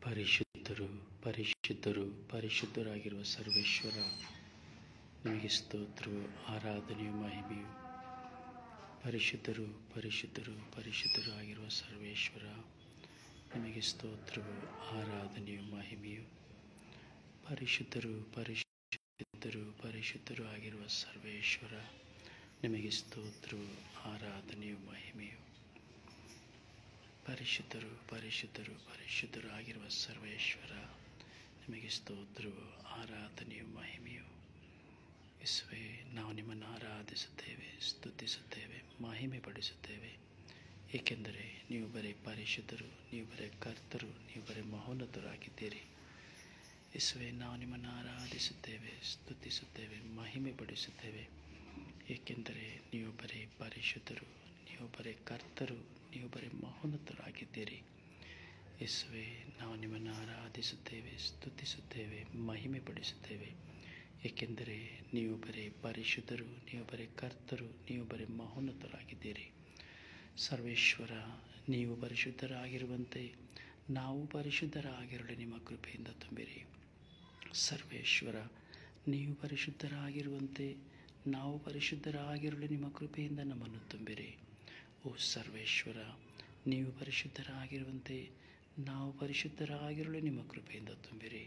ಪರಿಶುದ್ಧರು ಪರಿಶುದ್ಧರು ಪರಿಶುದ್ಧರಾಗಿರುವ ಸರ್ವೇಶ್ವರ, ನಿಮಗೆ ಸ್ತೋತ್ರವು, ಆರಾಧನೆಯು, ಮಹಿಮೆಯು. ಪರಿಶುದ್ಧರು ಪರಿಶುದ್ಧರು ಪರಿಶುದ್ಧರು ಆಗಿರುವ ಸರ್ವೇಶ್ವರ, ನಿಮಗೆ ಸ್ತೋತ್ರವು, ಆರಾಧನೆಯು, ಮಹಿಮೆಯು. ಪರಿಶುದ್ಧರು ಪರಿಶುದ್ಧರು ಪರಿಶುದ್ಧರು ಆಗಿರುವ ಸರ್ವೇಶ್ವರ, ನಿಮಗೆ ಸ್ತೋತ್ರವು, ಆರಾಧನೆಯು, ಮಹಿಮೆಯು. ಪರಿಶುದ್ಧರು ಪರಿಶುದ್ಧರು ಪರಿಶುದ್ಧರು ಆಗಿರುವ ಸರ್ವೇಶ್ವರ, ನಿಮಗೆ ಸ್ತೋತ್ರವು, ಆರಾಧನೆಯು, ಮಹಿಮೆಯು. ಯೇಸುವೇ, ನಾವು ನಿಮ್ಮನ್ನು ಆರಾಧಿಸುತ್ತೇವೆ, ಸ್ತುತಿಸುತ್ತೇವೆ, ಮಹಿಮೆ ಪಡಿಸುತ್ತೇವೆ, ಏಕೆಂದರೆ ನೀವು ಬರೀ ಪರಿಶುದ್ಧರು, ನೀವು ಬರೀ ಕರ್ತರು, ನೀವು ಬರೀ ಮಹೋನ್ನತರಾಗಿದ್ದೀರಿ. ಯೇಸುವೇ, ನಾವು ನಿಮ್ಮನ್ನು ಆರಾಧಿಸುತ್ತೇವೆ, ಸ್ತುತಿಸುತ್ತೇವೆ, ಮಹಿಮೆ ಪಡಿಸುತ್ತೇವೆ, ಏಕೆಂದರೆ ನೀವು ಬರೀ ಪರಿಶುದ್ಧರು, ನೀವು ಬರೀ ಕರ್ತರು, ನೀವು ಬರೀ ಮಹೋನ್ನತರಾಗಿದ್ದೀರಿ. ಯೇಸುವೇ, ನಾವು ನಿಮ್ಮನ್ನು ಆರಾಧಿಸುತ್ತೇವೆ, ಸ್ತುತಿಸುತ್ತೇವೆ, ಮಹಿಮೆ ಪಡಿಸುತ್ತೇವೆ, ಏಕೆಂದರೆ ನೀವು ಬರೀ ಪರಿಶುದ್ಧರು, ನೀವು ಬರೀ ಕರ್ತರು, ನೀವು ಬರೀ ಮಹೋನ್ನತರಾಗಿದ್ದೀರಿ. ಸರ್ವೇಶ್ವರ, ನೀವು ಪರಿಶುದ್ಧರಾಗಿರುವಂತೆ ನಾವು ಪರಿಶುದ್ಧರಾಗಿರಲು ನಿಮ್ಮ ಕೃಪೆಯಿಂದ ತುಂಬಿರಿ. ಸರ್ವೇಶ್ವರ, ನೀವು ಪರಿಶುದ್ಧರಾಗಿರುವಂತೆ ನಾವು ಪರಿಶುದ್ಧರಾಗಿರಲು ನಿಮ್ಮ ಕೃಪೆಯಿಂದ ನಮ್ಮನ್ನು ತುಂಬಿರಿ. ಓ ಸರ್ವೇಶ್ವರ, ನೀವು ಪರಿಶುದ್ಧರಾಗಿರುವಂತೆ ನಾವು ಪರಿಶುದ್ಧರಾಗಿರಲು ನಿಮ್ಮ ಕೃಪೆಯಿಂದ ತುಂಬಿರಿ.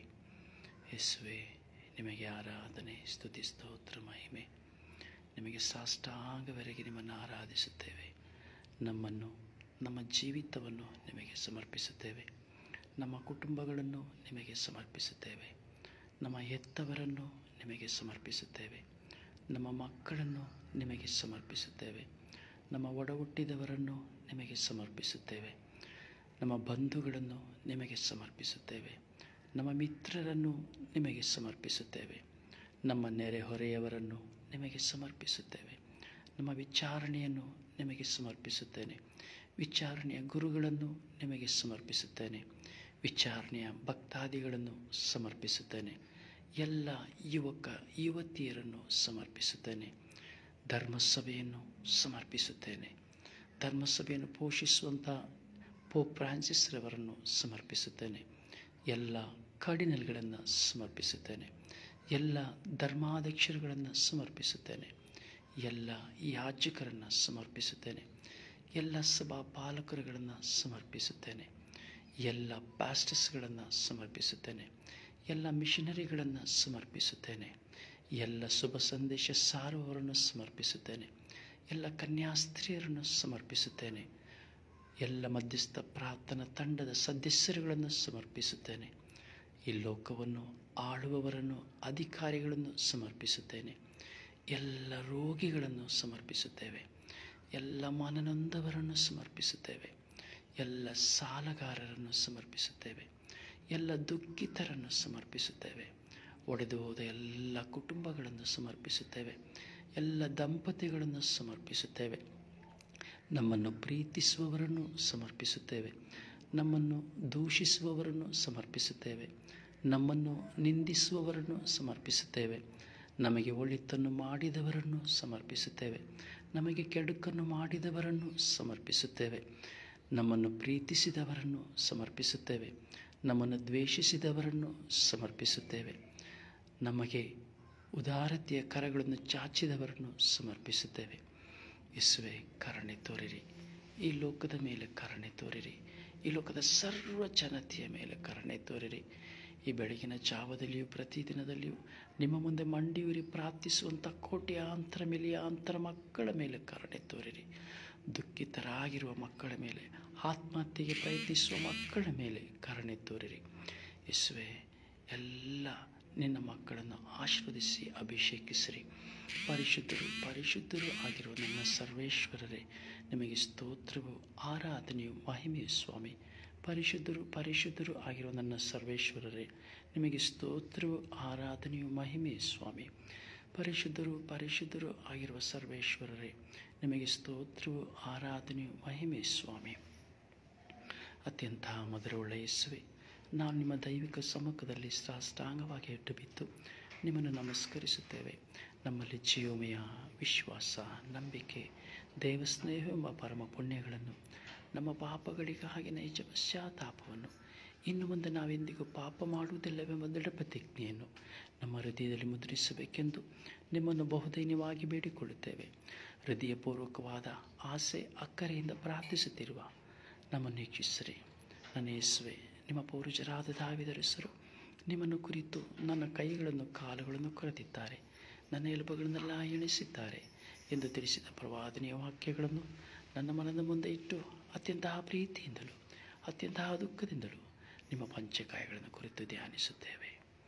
ಯೇಸುವೇ, ನಿಮಗೆ ಆರಾಧನೆ, ಸ್ತುತಿ, ಸ್ತೋತ್ರ, ಮಹಿಮೆ. ನಿಮಗೆ ಸಾಷ್ಟಾಂಗವರೆಗೆ ನಿಮ್ಮನ್ನು ಆರಾಧಿಸುತ್ತೇವೆ. ನಮ್ಮನ್ನು, ನಮ್ಮ ಜೀವಿತವನ್ನು ನಿಮಗೆ ಸಮರ್ಪಿಸುತ್ತೇವೆ. ನಮ್ಮ ಕುಟುಂಬಗಳನ್ನು ನಿಮಗೆ ಸಮರ್ಪಿಸುತ್ತೇವೆ. ನಮ್ಮ ಹೆತ್ತವರನ್ನು ನಿಮಗೆ ಸಮರ್ಪಿಸುತ್ತೇವೆ. ನಮ್ಮ ಮಕ್ಕಳನ್ನು ನಿಮಗೆ ಸಮರ್ಪಿಸುತ್ತೇವೆ. ನಮ್ಮ ಒಡಹುಟ್ಟಿದವರನ್ನು ನಿಮಗೆ ಸಮರ್ಪಿಸುತ್ತೇವೆ. ನಮ್ಮ ಬಂಧುಗಳನ್ನು ನಿಮಗೆ ಸಮರ್ಪಿಸುತ್ತೇವೆ. ನಮ್ಮ ಮಿತ್ರರನ್ನು ನಿಮಗೆ ಸಮರ್ಪಿಸುತ್ತೇವೆ. ನಮ್ಮ ನೆರೆಹೊರೆಯವರನ್ನು ನಿಮಗೆ ಸಮರ್ಪಿಸುತ್ತೇವೆ. ನಮ್ಮ ವಿಚಾರಣೆಯನ್ನು ನಿಮಗೆ ಸಮರ್ಪಿಸುತ್ತೇನೆ. ವಿಚಾರಣೆಯ ಗುರುಗಳನ್ನು ನಿಮಗೆ ಸಮರ್ಪಿಸುತ್ತೇನೆ. ವಿಚಾರಣೆಯ ಭಕ್ತಾದಿಗಳನ್ನು ಸಮರ್ಪಿಸುತ್ತೇನೆ. ಎಲ್ಲ ಯುವಕ ಯುವತಿಯರನ್ನು ಸಮರ್ಪಿಸುತ್ತೇನೆ. ಧರ್ಮಸಭೆಯನ್ನು ಸಮರ್ಪಿಸುತ್ತೇನೆ. ಧರ್ಮಸಭೆಯನ್ನು ಪೋಷಿಸುವಂಥ ಪೋಪ್ ಫ್ರಾನ್ಸಿಸ್ ರವರನ್ನು ಸಮರ್ಪಿಸುತ್ತೇನೆ. ಎಲ್ಲ ಕಾರ್ಡಿನಲ್ಗಳನ್ನು ಸಮರ್ಪಿಸುತ್ತೇನೆ. ಎಲ್ಲ ಧರ್ಮಾಧ್ಯಕ್ಷರುಗಳನ್ನು ಸಮರ್ಪಿಸುತ್ತೇನೆ. ಎಲ್ಲ ಯಾಜಕರನ್ನು ಸಮರ್ಪಿಸುತ್ತೇನೆ. ಎಲ್ಲ ಸಭಾ ಪಾಲಕರುಗಳನ್ನು ಸಮರ್ಪಿಸುತ್ತೇನೆ. ಎಲ್ಲ ಪ್ಯಾಸ್ಟರ್ಸ್ಗಳನ್ನು ಸಮರ್ಪಿಸುತ್ತೇನೆ. ಎಲ್ಲ ಮಿಷನರಿಗಳನ್ನು ಸಮರ್ಪಿಸುತ್ತೇನೆ. ಎಲ್ಲ ಶುಭ ಸಂದೇಶ ಸಾರುವವರನ್ನು ಸಮರ್ಪಿಸುತ್ತೇನೆ. ಎಲ್ಲ ಕನ್ಯಾಸ್ತ್ರೀಯರನ್ನು ಸಮರ್ಪಿಸುತ್ತೇನೆ. ಎಲ್ಲ ಮಧ್ಯಸ್ಥ ಪ್ರಾರ್ಥನಾ ತಂಡದ ಸದಸ್ಯರುಗಳನ್ನು ಸಮರ್ಪಿಸುತ್ತೇನೆ. ಈ ಲೋಕವನ್ನು ಆಳುವವರನ್ನು, ಅಧಿಕಾರಿಗಳನ್ನು ಸಮರ್ಪಿಸುತ್ತೇನೆ. ಎಲ್ಲ ರೋಗಿಗಳನ್ನು ಸಮರ್ಪಿಸುತ್ತೇವೆ. ಎಲ್ಲ ಮನನೊಂದವರನ್ನು ಸಮರ್ಪಿಸುತ್ತೇವೆ. ಎಲ್ಲ ಸಾಲಗಾರರನ್ನು ಸಮರ್ಪಿಸುತ್ತೇವೆ. ಎಲ್ಲ ದುಃಖಿತರನ್ನು ಸಮರ್ಪಿಸುತ್ತೇವೆ. ಒಡೆದು ಹೋದ ಎಲ್ಲ ಕುಟುಂಬಗಳನ್ನು ಸಮರ್ಪಿಸುತ್ತೇವೆ. ಎಲ್ಲ ದಂಪತಿಗಳನ್ನು ಸಮರ್ಪಿಸುತ್ತೇವೆ. ನಮ್ಮನ್ನು ಪ್ರೀತಿಸುವವರನ್ನು ಸಮರ್ಪಿಸುತ್ತೇವೆ. ನಮ್ಮನ್ನು ದೂಷಿಸುವವರನ್ನು ಸಮರ್ಪಿಸುತ್ತೇವೆ. ನಮ್ಮನ್ನು ನಿಂದಿಸುವವರನ್ನು ಸಮರ್ಪಿಸುತ್ತೇವೆ. ನಮಗೆ ಒಳಿತನ್ನು ಮಾಡಿದವರನ್ನು ಸಮರ್ಪಿಸುತ್ತೇವೆ. ನಮಗೆ ಕೆಡುಕನ್ನು ಮಾಡಿದವರನ್ನು ಸಮರ್ಪಿಸುತ್ತೇವೆ. ನಮ್ಮನ್ನು ಪ್ರೀತಿಸಿದವರನ್ನು ಸಮರ್ಪಿಸುತ್ತೇವೆ. ನಮ್ಮನ್ನು ದ್ವೇಷಿಸಿದವರನ್ನು ಸಮರ್ಪಿಸುತ್ತೇವೆ. ನಮಗೆ ಉದಾರತೆಯ ಕರಗಳನ್ನು ಚಾಚಿದವರನ್ನು ಸಮರ್ಪಿಸುತ್ತೇವೆ. ಯೇಸುವೇ, ಕರುಣೆ ತೋರಿರಿ. ಈ ಲೋಕದ ಮೇಲೆ ಕರುಣೆ ತೋರಿರಿ. ಈ ಲೋಕದ ಸರ್ವ ಜನತೆಯ ಮೇಲೆ ಕರುಣೆ ತೋರಿರಿ. ಈ ಬೆಳಗಿನ ಜಾವದಲ್ಲಿಯೂ ಪ್ರತಿದಿನದಲ್ಲಿಯೂ ನಿಮ್ಮ ಮುಂದೆ ಮಂಡಿಯೂರಿ ಪ್ರಾರ್ಥಿಸುವಂಥ ಕೋಟ್ಯಾಂತರ ಮಿಲಿಯಾಂತರ ಮಕ್ಕಳ ಮೇಲೆ ಕರುಣೆ ತೋರಿರಿ. ದುಃಖಿತರಾಗಿರುವ ಮಕ್ಕಳ ಮೇಲೆ, ಆತ್ಮಹತ್ಯೆಗೆ ಪ್ರಯತ್ನಿಸುವ ಮಕ್ಕಳ ಮೇಲೆ ಕರುಣೆ ತೋರಿರಿ. ಯೇಸುವೇ, ಎಲ್ಲ ನಿನ್ನ ಮಕ್ಕಳನ್ನು ಆಶೀರ್ವದಿಸಿ ಅಭಿಷೇಕಿಸಿರಿ. ಪರಿಶುದ್ಧರು ಪರಿಶುದ್ಧರು ಆಗಿರುವ ನನ್ನ ಸರ್ವೇಶ್ವರರೇ, ನಿಮಗೆ ಸ್ತೋತ್ರವು, ಆರಾಧನೆಯು, ಮಹಿಮೆಯು. ಸ್ವಾಮಿ, ಪರಿಶುದ್ಧರು ಪರಿಶುದ್ಧರು ಆಗಿರುವ ನನ್ನ ಸರ್ವೇಶ್ವರರೇ, ನಿಮಗೆ ಸ್ತೋತ್ರವು, ಆರಾಧನೆಯು, ಮಹಿಮೆಯು. ಸ್ವಾಮಿ, ಪರಿಶುದ್ಧರು ಪರಿಶುದ್ಧರು ಆಗಿರುವ ಸರ್ವೇಶ್ವರರೇ, ನಿಮಗೆ ಸ್ತೋತ್ರವು, ಆರಾಧನೆಯು, ಮಹಿಮೆಯು. ಸ್ವಾಮಿ, ಅತ್ಯಂತ ಮಧುರವುಳ್ಳ ಯೇಸುವೇ, ನಾವು ನಿಮ್ಮ ದೈವಿಕ ಸಮ್ಮುಖದಲ್ಲಿ ಸಾಷ್ಟಾಂಗವಾಗಿ ಇಟ್ಟು ಬಿದ್ದು ನಿಮ್ಮನ್ನು ನಮಸ್ಕರಿಸುತ್ತೇವೆ. ನಮ್ಮಲ್ಲಿ ಜೀವಮಯ ವಿಶ್ವಾಸ, ನಂಬಿಕೆ, ದೇವಸ್ನೇಹ ಎಂಬ ಪರಮ ಪುಣ್ಯಗಳನ್ನು ನಮ್ಮ ಪಾಪಗಳಿಗಾಗಿ ನೈಜ ಪಶ್ಚಾತ್ತಾಪವನ್ನು, ಇನ್ನು ಮುಂದೆ ನಾವೆಂದಿಗೂ ಪಾಪ ಮಾಡುವುದಿಲ್ಲವೆಂಬ ದೃಢ ಪ್ರತಿಜ್ಞೆಯನ್ನು ನಮ್ಮ ಹೃದಯದಲ್ಲಿ ಮುದ್ರಿಸಬೇಕೆಂದು ನಿಮ್ಮನ್ನು ಬಹುದೈನ್ಯವಾಗಿ ಬೇಡಿಕೊಳ್ಳುತ್ತೇವೆ. ಹೃದಯಪೂರ್ವಕವಾದ ಆಸೆ ಅಕ್ಕರೆಯಿಂದ ಪ್ರಾರ್ಥಿಸುತ್ತಿರುವ ನಮ್ಮನ್ನು ವೀಕ್ಷಿಸಿರಿ. ನನ್ನ ಯೇಸುವೆ, ನಿಮ್ಮ ಪೂರ್ವಜರಾದ ದಾವೀದರ ಹೆಸರು ನಿಮ್ಮನ್ನು ಕುರಿತು ನನ್ನ ಕೈಗಳನ್ನು ಕಾಲುಗಳನ್ನು ಕೊರೆದಿದ್ದಾರೆ, ನನ್ನ ಎಲುಬುಗಳನ್ನೆಲ್ಲ ಎಣಿಸಿದ್ದಾರೆ ಎಂದು ತಿಳಿಸಿದ ಪ್ರವಾದನೆಯ ವಾಕ್ಯಗಳನ್ನು ನನ್ನ ಮನದ ಮುಂದೆ ಇಟ್ಟು ಅತ್ಯಂತ ಪ್ರೀತಿಯಿಂದಲೂ ಅತ್ಯಂತ ದುಃಖದಿಂದಲೂ ನಿಮ್ಮ ಪಂಚಕಾಯಗಳನ್ನು ಕುರಿತು ಧ್ಯಾನಿಸುತ್ತೇವೆ.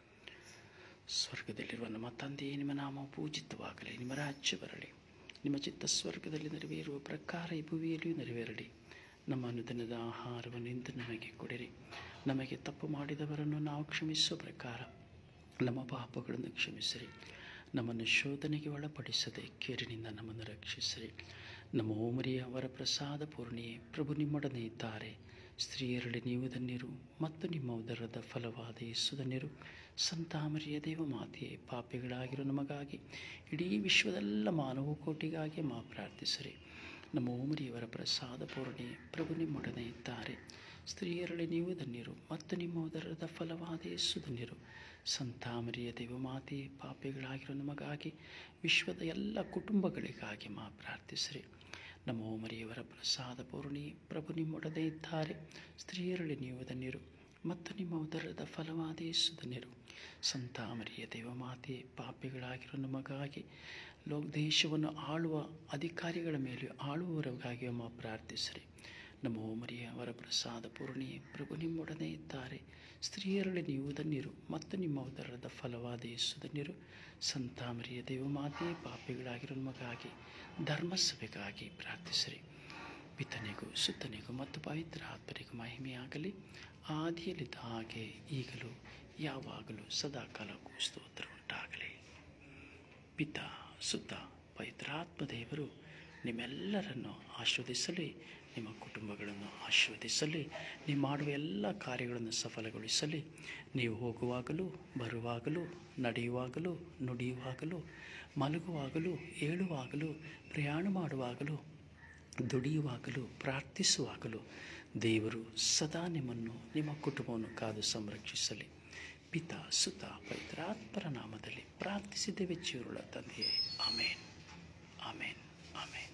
ಸ್ವರ್ಗದಲ್ಲಿರುವ ನಮ್ಮ ತಂದೆಯೇ, ನಿಮ್ಮ ನಾಮವು ಪೂಜಿತವಾಗಲಿ, ನಿಮ್ಮ ರಾಜ್ಯ ಬರಲಿ, ನಿಮ್ಮ ಚಿತ್ತ ಸ್ವರ್ಗದಲ್ಲಿ ನೆರವೇರುವ ಪ್ರಕಾರ ಈ ಭೂಮಿಯಲ್ಲಿಯೂ ನೆರವೇರಲಿ. ನಮ್ಮ ಅನುದಿನದ ಆಹಾರವನ್ನು ಇಂದು ನಮಗೆ ಕೊಡಿರಿ. ನಮಗೆ ತಪ್ಪು ಮಾಡಿದವರನ್ನು ನಾವು ಕ್ಷಮಿಸುವ ಪ್ರಕಾರ ನಮ್ಮ ಪಾಪಗಳನ್ನು ಕ್ಷಮಿಸಿರಿ. ನಮ್ಮನ್ನು ಶೋಧನೆಗೆ ಒಳಪಡಿಸದೆ ಕೇಡಿನಿಂದ ನಮ್ಮನ್ನು ರಕ್ಷಿಸಿರಿ. ನಮ್ಮ ಓಮರಿಯ ಅವರ ಪ್ರಸಾದ ಪೂರ್ಣಿಯೇ, ಪ್ರಭು ನಿಮ್ಮೊಡನೆ ಇದ್ದಾರೆ. ಸ್ತ್ರೀಯರಲ್ಲಿ ನೀವು ಧನ್ಯರು ಮತ್ತು ನಿಮ್ಮ ಉದರದ ಫಲವಾದ ಯೇಸು ಧನ್ಯರು. ಸಂತ ಮರಿಯ ದೇವಮಾತೆಯೇ, ಪಾಪಿಗಳಾಗಿರೋ ನಮಗಾಗಿ ಇಡೀ ವಿಶ್ವದೆಲ್ಲ ಮಾನವ ಕೋಟಿಗಾಗಿ ಪ್ರಾರ್ಥಿಸಿರಿ. ನಮ್ಮ ಓಮರಿಯವರ ಪ್ರಸಾದ ಪೂರ್ಣಿಯೇ, ಪ್ರಭು ನಿಮ್ಮೊಡನೆ ಇದ್ದಾರೆ. ಸ್ತ್ರೀಯರಲ್ಲಿ ನೀವು ಧನ್ಯರು ಮತ್ತು ನಿಮ್ಮ ಉದರದ ಫಲವಾದ ಯೇಸು ಧನ್ಯರು. ಸಂತ ಮರಿಯ ದೇವಮಾತೆಯೇ, ಪಾಪಿಗಳಾಗಿರೋ ನಮಗಾಗಿ ವಿಶ್ವದ ಎಲ್ಲ ಕುಟುಂಬಗಳಿಗಾಗಿ ಪ್ರಾರ್ಥಿಸಿರಿ. ನಮ್ಮ ಓಮರಿಯವರ ಪ್ರಸಾದ ಪೂರ್ಣಿಯೇ, ಪ್ರಭು ನಿಮ್ಮೊಡನೆ ಇದ್ದಾರೆ. ಸ್ತ್ರೀಯರಲ್ಲಿ ನೀವು ಧನ್ಯರು ಮತ್ತು ನಿಮ್ಮ ಉದರದ ಫಲವಾದ ಯೇಸು ಧನ್ಯರು. ಸಂತ ಮರಿಯ ದೇವಮಾತೆಯೇ, ಪಾಪಿಗಳಾಗಿರೋ ನಮಗಾಗಿ ದೇಶವನ್ನು ಆಳುವ ಅಧಿಕಾರಿಗಳ ಮೇಲೆ ಆಳುವವರಿಗಾಗಿ ಪ್ರಾರ್ಥಿಸಿರಿ. ನಮ್ಮ ಓಮರಿಯ ಅವರ ಪ್ರಸಾದ ಪೂರ್ಣಿಯೇ, ಪ್ರಭು ನಿಮ್ಮೊಡನೆ ಇದ್ದಾರೆ. ಸ್ತ್ರೀಯರಲ್ಲಿ ನೀವು ಧನ್ಯರು ಮತ್ತು ನಿಮ್ಮ ಉದರದ ಫಲವಾದ ಯೇಸು ಧನ್ಯರು. ಸಂತ ಮರಿಯ ದೇವಮಾತೆಯೇ, ಪಾಪಿಗಳಾಗಿರೋ ನಮಗಾಗಿ ಧರ್ಮಸಭೆಗಾಗಿ ಪ್ರಾರ್ಥಿಸಿರಿ. ಪಿತನಿಗೂ ಸುತ್ತನಿಗೂ ಮತ್ತು ಪವಿತ್ರ ಆತ್ಮನಿಗೂ ಮಹಿಮೆಯಾಗಲಿ, ಆದಿಯಲ್ಲಿದ್ದ ಹಾಗೆ ಈಗಲೂ ಯಾವಾಗಲೂ ಸದಾಕಾಲಕ್ಕೂ ಸ್ತೋತ್ರ ಉಂಟಾಗಲಿ. ಪಿತ, ಸುತ್ತ, ಪವಿತ್ರಾತ್ಮ ದೇವರು ನಿಮ್ಮೆಲ್ಲರನ್ನು ಆಶೀರ್ವದಿಸಲಿ, ನಿಮ್ಮ ಕುಟುಂಬಗಳನ್ನು ಆಶೀರ್ವದಿಸಲಿ, ನೀವು ಮಾಡುವ ಎಲ್ಲ ಕಾರ್ಯಗಳನ್ನು ಸಫಲಗೊಳಿಸಲಿ. ನೀವು ಹೋಗುವಾಗಲೂ ಬರುವಾಗಲೂ ನಡೆಯುವಾಗಲೂ ನುಡಿಯುವಾಗಲೂ ಮಲಗುವಾಗಲೂ ಏಳುವಾಗಲೂ ಪ್ರಯಾಣ ಮಾಡುವಾಗಲೂ ದುಡಿಯುವಾಗಲೂ ಪ್ರಾರ್ಥಿಸುವಾಗಲೂ ದೇವರು ಸದಾ ನಿಮ್ಮನ್ನು ನಿಮ್ಮ ಕುಟುಂಬವನ್ನು ಕಾದು ಸಂರಕ್ಷಿಸಲಿ. ಪಿತ, ಸುತ, ಪವಿತ್ರಾತ್ಮರ ನಾಮದಲ್ಲಿ ಪ್ರಾರ್ಥಿಸಿದ್ದೇವೆ ಜೀವರುಳ್ಳ ತಂದೆಯೇ. ಆಮೇನ್, ಆಮೇನ್, ಆಮೇನ್.